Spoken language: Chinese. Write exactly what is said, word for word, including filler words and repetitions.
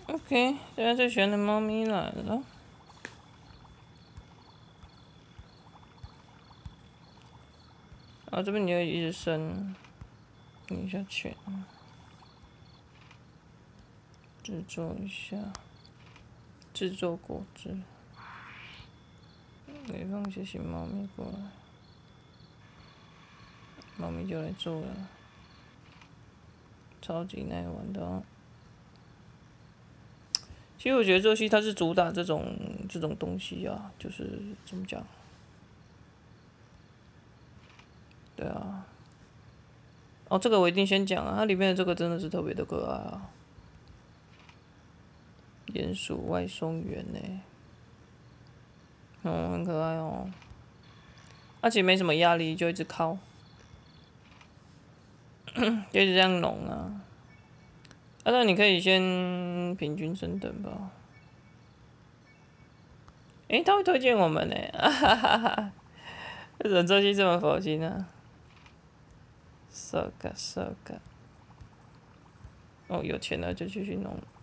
OK， 现在最喜欢的猫咪来了。啊，这边你要一直伸，拧下去，制作一下，制作果汁。可以放一些新猫咪过来，猫咪就来做了，超级耐玩的哦。其实我觉得这游戏它是主打这种这种东西啊，就是怎么讲？对啊。哦，这个我一定先讲啊，它里面的这个真的是特别的可爱啊。鼹鼠外松圆呢，哦，很可爱哦。而且没什么压力，就一直靠，就一直这样弄啊。啊，那你可以先平均升等吧。诶、他会推荐我们呢，啊哈哈哈！为什么这期这么佛心啊 ？so good so good。哦，有钱了就继续弄。